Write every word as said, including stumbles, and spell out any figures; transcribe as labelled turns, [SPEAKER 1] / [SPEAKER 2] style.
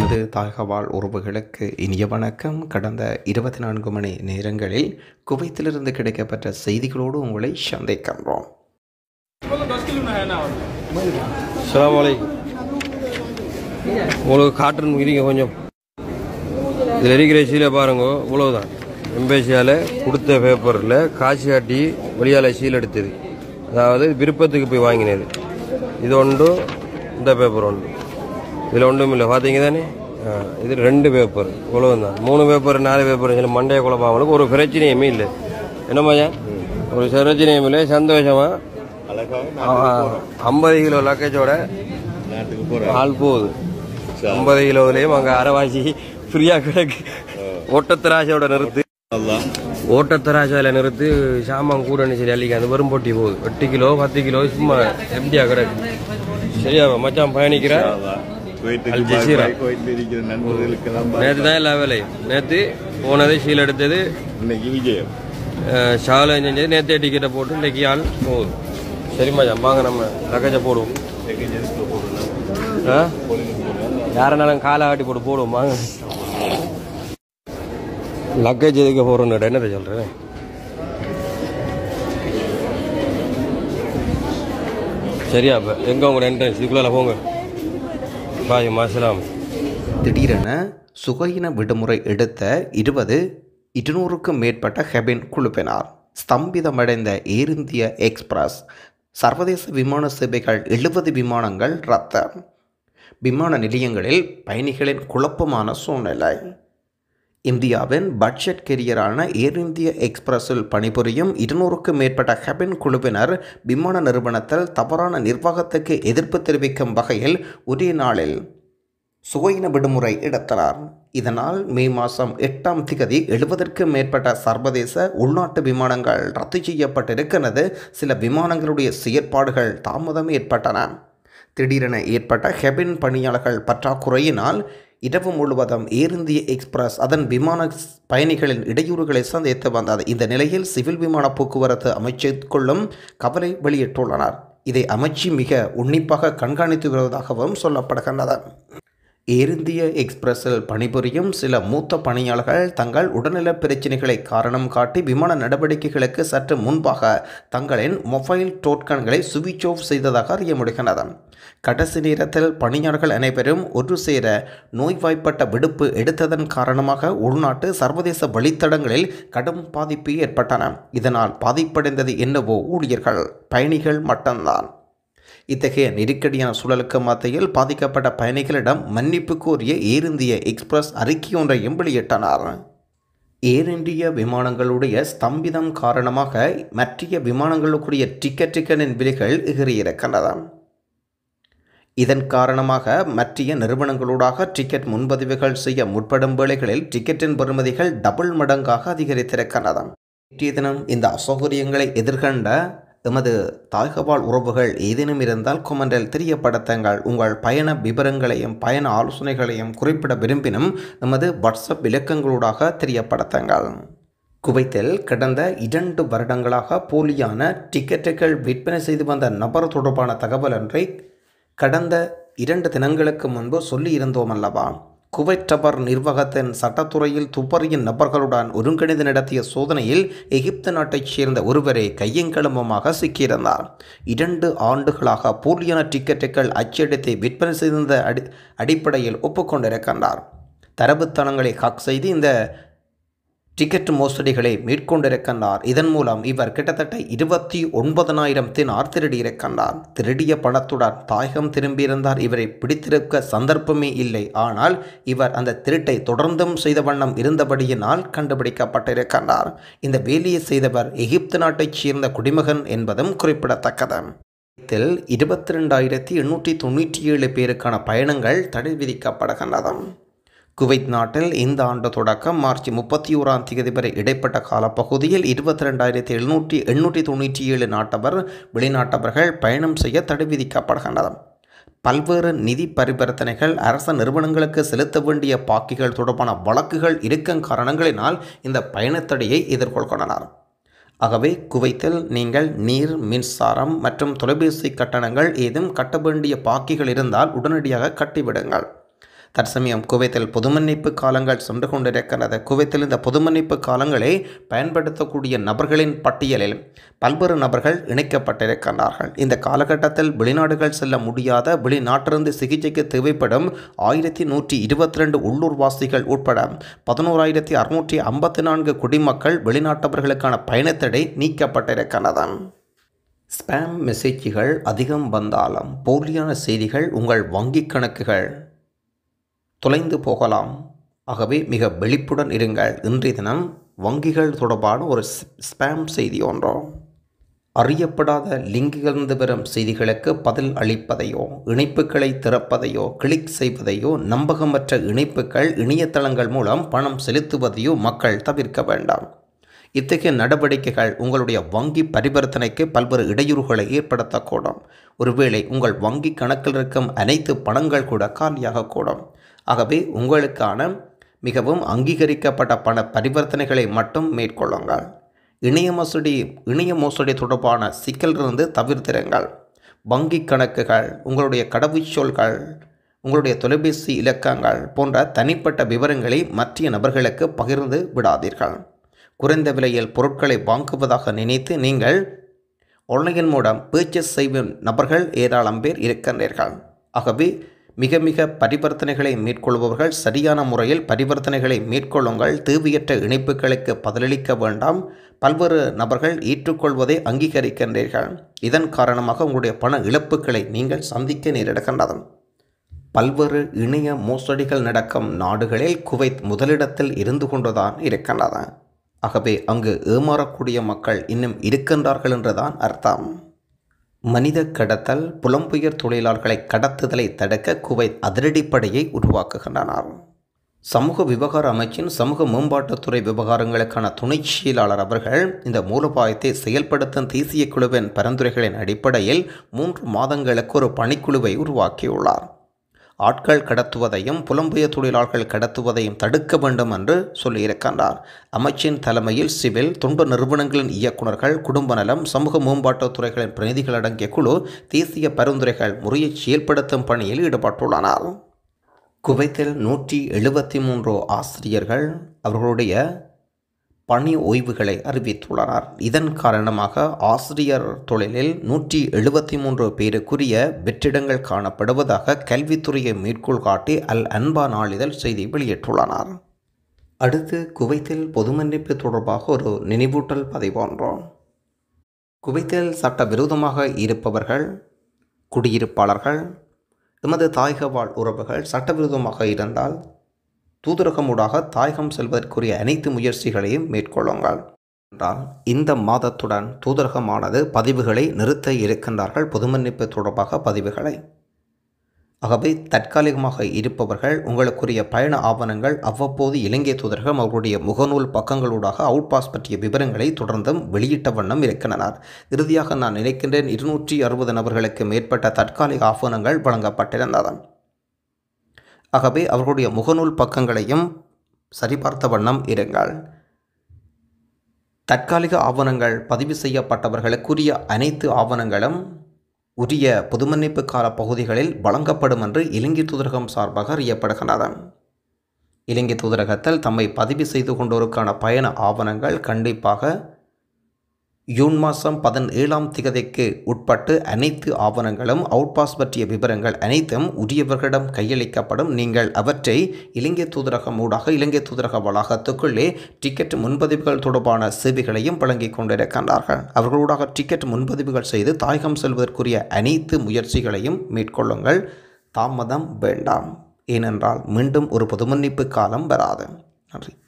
[SPEAKER 1] எமது தாயகவாழ் உறவுகளுக்கு இனிய வணக்கம். கடந்த இருபத்தி நான்கு மணி நேரங்களில் குவைத்திலிருந்து கிடைக்கப்பட்ட செய்திகளோடு உங்களை சந்திக்கின்றோம்.
[SPEAKER 2] அஸ்ஸலாமு அலைக்கும். உங்களுக்கு காட்டுன்னு முகிரிங்க கொஞ்சம் இதில் இருக்கிற சீலை பாருங்க. இவ்வளவுதான் எம்பேசியால் கொடுத்த பேப்பரில் காட்சி காட்டி வெளியால் சீல் எடுத்தது, அதாவது விருப்பத்துக்கு போய் வாங்கினது. இது ஒன்றும் இந்த பேப்பர் ஒன்று, இதில் ஒன்றும் இல்லை. பார்த்தீங்க தானே, இது ரெண்டு பேப்பர். இவ்வளவு தான். மூணு பேப்பர் நாலு பேப்பர் சொல்லி மண்டைய குழப்பாமலுக்கு ஒரு பிரச்சனையுமே இல்லை. என்னம்மாயா, ஒரு பிரச்சனையும் இல்லை. சந்தோஷமா ஐம்பது கிலோ லக்கேஜோட ஆள் போகுது. ஐம்பது கிலோவிலையும் அங்கே அரைவாசி ஃப்ரீயாக கிடக்கு. ஓட்டத்தராசையோட நிறுத்து, ஓட்டத்தராசாவில் நிறுத்து. சாமான் கூட சரி அள்ளிக்க அந்த வரும் போட்டி போகுது. எட்டு கிலோ பத்து கிலோ சும்மா எம்டியாக கிடக்கு. சரியா மச்சான் பயணிக்கிறா நேற்று தான் எல்லா வேலையும். நேற்று போனது சீல் எடுத்தது, இன்னைக்கு விஜயம் ஷாலை செஞ்சது. நேற்றே டிக்கெட்டை போட்டு இன்னைக்கு ஆள் போகுது. சரிம்மா வாங்க நம்ம லக்கேஜை போடுவோம். யாருனாலும் காலை ஆட்டி போட்டு போடுவோம். வாங்க லக்கேஜ் எதுக்கு போகிறோன்னு என்னதை சொல்கிறேன். சரியா இப்போ எங்கே உங்களோட என்ட்ரன்ஸ் இதுக்குள்ள போங்க. பாய் மாசலாம்.
[SPEAKER 1] திடீரென சுகையின விடுமுறை எடுத்த இருபது இருநூறுக்கும் மேற்பட்ட ஹெபின் குழுப்பினார். ஸ்தம்பிதமடைந்த ஏர் இந்தியா எக்ஸ்பிரஸ். சர்வதேச விமான சேவைகள் எழுபது விமானங்கள் ரத்து. விமான நிலையங்களில் பயணிகளின் குழப்பமான சூழ்நிலை. இந்தியாவின் பட்ஜெட் கெரியரான ஏர் இந்தியா எக்ஸ்பிரஸில் பணிபுரியும் இருநூறுக்கும் மேற்பட்ட ஹெபின் குழுவினர் விமான நிறுவனத்தில் தவறான நிர்வாகத்துக்கு எதிர்ப்பு தெரிவிக்கும் வகையில் ஒரே நாளில் சுகையின விடுமுறை எடுத்தனர். இதனால் மே மாதம் எட்டாம் திகதி எழுபதற்கும் மேற்பட்ட சர்வதேச உள்நாட்டு விமானங்கள் ரத்து செய்யப்பட்டிருக்கிறது. சில விமானங்களுடைய செயற்பாடுகள் தாமதம் ஏற்பட்டன. திடீரென ஏற்பட்ட ஹெபின் பணியாளர்கள் பற்றாக்குறையினால் இரவு முழுவதும் ஏர் இந்தியா எக்ஸ்பிரஸ் அதன் விமான பயணிகளின் இடையூறுகளை சந்தித்து வந்தது. இந்த நிலையில் சிவில் விமான போக்குவரத்து அமைச்சுக்குள்ளும் கவலை வெளியிட்டுள்ளனர். இதை அமைச்சு மிக உன்னிப்பாக கண்காணித்து வருவதாகவும் சொல்லப்படுகின்றது. ஏர் இந்தியா எக்ஸ்பிரஸில் பணிபுரியும் சில மூத்த பணியாளர்கள் தங்கள் உடல்நல பிரச்சினைகளை காரணம் காட்டி விமான நடவடிக்கைகளுக்கு சற்று முன்பாக தங்களின் மொபைல் டோக்கன்களை சுவிட்ச் ஆஃப் செய்ததாக அறிய முடிகிறது. கடைசி நேரத்தில் பணியாளர்கள் அனைவரும் ஒரு சேர நோய்வாய்ப்பட்ட விடுப்பு எடுத்ததன் காரணமாக உள்நாட்டு சர்வதேச வழித்தடங்களில் கடும் பாதிப்பு ஏற்பட்டன. இதனால் பாதிப்படைந்தது என்னவோ ஊழியர்கள், பயணிகள் மட்டும்தான். இத்தகைய நெருக்கடியான சூழலுக்கு மத்தியில் பாதிக்கப்பட்ட பயணிகளிடம் மன்னிப்பு கோரிய ஏர் இந்தியா எக்ஸ்பிரஸ் அறிக்கை ஒன்றையும் வெளியிட்டனர். ஏர் இந்தியா விமானங்களுடைய ஸ்தம்பிதம் காரணமாக மற்ற விமானங்களுக்குரிய டிக்கெட்டுகளின் விலைகள் எகிறியிருக்கின்றன. இதன் காரணமாக மற்ற நிறுவனங்களூடாக டிக்கெட் முன்பதிவுகள் செய்ய முற்படும் வேளைகளில் டிக்கெட்டின் பெறுமதிகள் டபுள் மடங்காக அதிகரித்திருக்கின்றன. நேற்றைய தினம் இந்த அசௌகரியங்களை எதிர்கண்ட எமது தாயகவாழ் உறவுகள் ஏதேனும் இருந்தால் கொமெண்டில் தெரியப்படுத்துங்கள். உங்கள் பயண விவரங்களையும் பயண ஆலோசனைகளையும் குறிப்பிட விரும்பினும் எமது வாட்ஸ்அப் இலக்கங்களூடாக தெரியப்படுத்துங்கள். குவைத்தில் கடந்த இரண்டு வருடங்களாக போலியான டிக்கெட்டுகள் விற்பனை செய்து வந்த நபர் தொடர்பான தகவல் ஒன்றை கடந்த இரண்டு தினங்களுக்கு முன்பு சொல்லியிருந்தோம் அல்லவா? குவைத் டவர் நிர்வாகத்தின் சட்டத்துறையில் துப்பறிய நபர்களுடன் ஒருங்கிணைந்து நடத்திய சோதனையில் எகிப்து நாட்டைச் சேர்ந்த ஒருவரை கையங்கலமமாக சிக்கியிருந்தார். இரண்டு ஆண்டுகளாக போலியான டிக்கெட்டுகள் அச்சடித்து விற்பனை செய்திருந்த அடி அடிப்படையில் ஒப்புக்கொண்டிருக்கின்றார். தரவுத்தளங்களை ஹேக் செய்து இந்த டிக்கெட் மோசடிகளை மேற்கொண்டிருக்கின்றார். இதன் மூலம் இவர் கிட்டத்தட்ட இருபத்தி ஒன்பதனாயிரம் தினார் திருடியிருக்கின்றார். திருடிய பணத்துடன் தாயகம் திரும்பியிருந்தார். இவரை பிடித்திருக்க சந்தர்ப்பமே இல்லை. ஆனால் இவர் அந்த திருட்டை தொடர்ந்தும் செய்த வண்ணம் இருந்தபடியினால் கண்டுபிடிக்கப்பட்டிருக்கின்றார். இந்த வேலையை செய்தவர் எகிப்து நாட்டைச் சேர்ந்த குடிமகன் என்பதும் குறிப்பிடத்தக்கது. இதில் இருபத்தி ரெண்டாயிரத்தி எண்ணூற்றி தொண்ணூற்றி ஏழு பேருக்கான பயணங்கள் தடை விதிக்கப்படுகின்றது. குவைத் நாட்டில் இந்த ஆண்டு தொடக்கம் மார்ச் முப்பத்தி ஓராம் தேதி வரை இடைப்பட்ட காலப்பகுதியில் இருபத்தி ரெண்டாயிரத்தி எழுநூற்றி எண்ணூற்றி தொண்ணூற்றி ஏழு நாட்டவர் வெளிநாட்டவர்கள் பயணம் செய்ய தடை விதிக்கப்படுகின்றனர். பல்வேறு நிதி பரிவர்த்தனைகள், அரச நிறுவனங்களுக்கு செலுத்த வேண்டிய பாக்கிகள் தொடர்பான வழக்குகள் இருக்கும் காரணங்களினால் இந்த பயணத்தடையை எதிர்கொள்கின்றனர். ஆகவே குவைத்தில் நீங்கள் நீர், மின்சாரம் மற்றும் தொலைபேசி கட்டணங்கள் ஏதும் கட்ட வேண்டிய பாக்கிகள் இருந்தால் உடனடியாக கட்டிவிடுங்கள். தற்சமயம் குவைத்தில் பொதுமன்னிப்பு காலங்கள் சென்று கொண்டிருக்கிறது. குவைத்தில் இந்த பொதுமன்னிப்பு காலங்களை பயன்படுத்தக்கூடிய நபர்களின் பட்டியலில் பல்வேறு நபர்கள் இணைக்கப்பட்டிருக்கிறார்கள். இந்த காலகட்டத்தில் வெளிநாடுகள் செல்ல முடியாத வெளிநாட்டிலிருந்து சிகிச்சைக்கு தேவைப்படும் ஆயிரத்தி நூற்றி இருபத்தி ரெண்டு உள்ளூர்வாசிகள் உட்பட பதினோராயிரத்தி அறுநூற்றி ஐம்பத்தி நான்கு குடிமக்கள் வெளிநாட்டவர்களுக்கான பயணத்தடை நீக்கப்பட்டிருக்கிறது. ஸ்பாம் மெசேஜ்கள் அதிகம் வந்தாலும் போலியான செய்திகள் உங்கள் வங்கிக் கணக்குகள் தொலைந்து போகலாம். ஆகவே மிக விழிப்புடன் இருங்கள். இன்றைய தினம் வங்கிகள் தொடர்பான ஒரு ஸ்பாம் செய்தி ஒன்றோ அறியப்படாத லிங்கிலிருந்து வரும் செய்திகளுக்கு பதில் அளிப்பதையோ இணைப்புகளை திறப்பதையோ கிளிக் செய்வதையோ நம்பகமற்ற இணைப்புகள் இணையதளங்கள் மூலம் பணம் செலுத்துவதையோ மக்கள் தவிர்க்க வேண்டாம். இத்தகைய நடவடிக்கைகள் உங்களுடைய வங்கி பரிவர்த்தனைக்கு பல்வேறு இடையூறுகளை ஏற்படுத்தக்கூடும். ஒருவேளை உங்கள் வங்கி கணக்கில் இருக்கும் அனைத்து பணங்கள் கூட காலியாகக்கூடும். ஆகவே உங்களுக்கான மிகவும் அங்கீகரிக்கப்பட்ட பண பரிவர்த்தனைகளை மட்டும் மேற்கொள்ளுங்கள். இணைய மோசடி இணைய மோசடி தொடர்பான சிக்கலிலிருந்து தவிர்த்திருங்கள். வங்கி கணக்குகள், உங்களுடைய கடவுச்சொல்கள், உங்களுடைய தொலைபேசி இலக்கங்கள் போன்ற தனிப்பட்ட விவரங்களை மற்ற நபர்களுக்கு பகிர்ந்து விடாதீர்கள். குறைந்த விலையில் பொருட்களை வாங்குவதாக நினைத்து நீங்கள் ஆன்லைன் மூலம் பர்ச்சேஸ் செய்யும் நபர்கள் ஏராளம் பேர் இருக்கின்றீர்கள். ஆகவே மிக மிக பரிவர்த்தனைகளை மேற்கொள்பவர்கள் சரியான முறையில் பரிவர்த்தனைகளை மேற்கொள்ளுங்கள். தேவையற்ற இணைப்புகளுக்கு பதிலளிக்க வேண்டாம். பல்வேறு நபர்கள் ஏற்றுக்கொள்வதை அங்கீகரிக்கின்றீர்கள். இதன் காரணமாக உங்களுடைய பண இழப்புகளை நீங்கள் சந்திக்க நேரிடுகின்றது. பல்வேறு இணைய மோசடிகள் நடக்கும் நாடுகளில் குவைத் முதலிடத்தில் இருந்து கொண்டுதான் இருக்கின்றது. ஆகவே அங்கு ஏமாறக்கூடிய மக்கள் இன்னும் இருக்கின்றார்கள் என்றுதான் அர்த்தம். மனித கடத்தல், புலம்பெயர் தொழிலாளர்களை கடத்துதலை தடுக்க குவைத் அதிரடிப்படையை உருவாக்குகின்றனர். சமூக விவகார அமைச்சின் சமூக மேம்பாட்டுத்துறை விவகாரங்களுக்கான துணை செயலாளர் அவர்கள் இந்த மூலோபாயத்தை செயல்படுத்தும் தேசிய குழுவின் பரிந்துரைகளின் அடிப்படையில் மூன்று மாதங்களுக்கு ஒரு பணிக்குழுவை உருவாக்கியுள்ளார். ஆட்கள் கடத்துவதையும் புலம்பெயர் தொழிலாளர்கள் கடத்துவதையும் தடுக்க வேண்டும் என்று சொல்லியிருக்கின்றார். அமைச்சின் தலைமையில் சிவில் தொண்டு நிறுவனங்களின் இயக்குநர்கள், குடும்ப நலம், சமூக மேம்பாட்டுத் துறைகளின் பிரதிநிதிகள் அடங்கிய குழு தேசிய பரிந்துரைகள் முறையை செயல்படுத்தும் பணியில் ஈடுபட்டுள்ளனர். குவைத்தில் நூற்றி எழுபத்தி மூன்று ஆசிரியர்கள் அவர்களுடைய பணி ஓய்வுகளை அறிவித்துள்ளனர். இதன் காரணமாக ஆசிரியர் தொழிலில் நூற்றி எழுபத்தி மூன்று பேருக்குரிய வெற்றிடங்கள் காணப்படுவதாக கல்வித்துறையை மேற்கோள் காட்டி அல் அன்பா நாளிதழ் செய்தி வெளியிட்டுள்ளனர். அடுத்து குவைத்தில் பொதுமன்னிப்பு தொடர்பாக ஒரு நினைவூட்டல் பதிவொன்றோம். குவைத்தில் சட்டவிரோதமாக இருப்பவர்கள், குடியிருப்பாளர்கள், எமது தாயக வாழ் உறவுகள் சட்டவிரோதமாக இருந்தால் தூதரகமூடாக தாயகம் செல்வதற்குரிய அனைத்து முயற்சிகளையும் மேற்கொள்ளுங்கள் என்றால் இந்த மாதத்துடன் தூதரகமானது பதிவுகளை நிறுத்த இருக்கின்றார்கள். பொதுமன்னிப்பு தொடர்பாக பதிவுகளை. ஆகவே தற்காலிகமாக இருப்பவர்கள் உங்களுக்குரிய பயண ஆவணங்கள் அவ்வப்போது இலங்கை தூதரகம் அவர்களுடைய முகநூல் பக்கங்களூடாக அவுட் பாஸ் பற்றிய விவரங்களை தொடர்ந்தும் வெளியிட்ட வண்ணம் இருக்கின்றனர். இறுதியாக நான் நினைக்கின்றேன் இருநூற்றி அறுபது நபர்களுக்கு மேற்பட்ட தற்காலிக ஆவணங்கள் வழங்கப்பட்டிருந்தது. ஆகவே அவர்களுடைய முகநூல் பக்கங்களையும் சரிபார்த்த வண்ணம் இருங்கள். தற்காலிக ஆவணங்கள் பதிவு செய்யப்பட்டவர்களுக்குரிய அனைத்து ஆவணங்களும் உரிய பொதுமன்னிப்பு கால பகுதிகளில் வழங்கப்படும் என்று இலங்கை தூதரகம் சார்பாக அறியப்படுகின்றன. இலங்கை தூதரகத்தில் தம்மை பதிவு செய்து கொண்டோருக்கான பயண ஆவணங்கள் கண்டிப்பாக ஜூன் மாதம் பதினேழாம் திகதிக்கு உட்பட்டு அனைத்து ஆவணங்களும் அவுட் பாஸ் பற்றிய விவரங்கள் அனைத்தும் உரியவர்களிடம் கையளிக்கப்படும். நீங்கள் அவற்றை இலங்கை தூதரகம் ஊடாக இலங்கை தூதரக வளாகத்துக்குள்ளே டிக்கெட் முன்பதிவுகள் தொடர்பான சேவைகளையும் வழங்கி கொண்டிருக்கின்றார்கள். அவர்களூடாக டிக்கெட் முன்பதிவுகள் செய்து தாயகம் செல்வதற்குரிய அனைத்து முயற்சிகளையும் மேற்கொள்ளுங்கள். தாமதம் வேண்டாம். ஏனென்றால் மீண்டும் ஒரு பொதுமன்னிப்பு காலம் வராது. நன்றி.